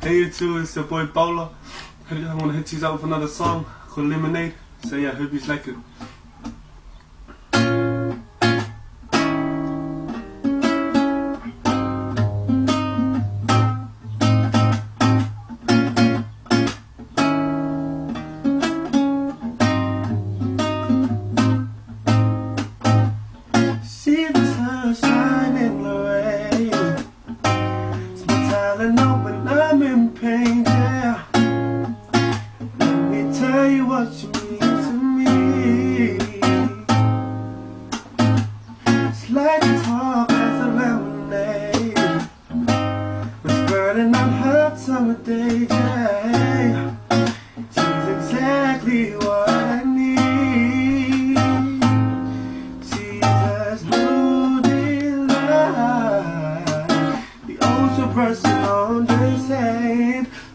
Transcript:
Hey you two, it's your boy PauLa. I want to hit you out with another song called Lemonade. So yeah, hope you like it. See the sun shining in the rain. It's my Tylenol when I'm in pain, yeah. Let me tell you what you mean to me. It's like talk as a lemonade. It's burning on hot summer days, yeah. She's exactly what I need. The ocean pressing on the sand.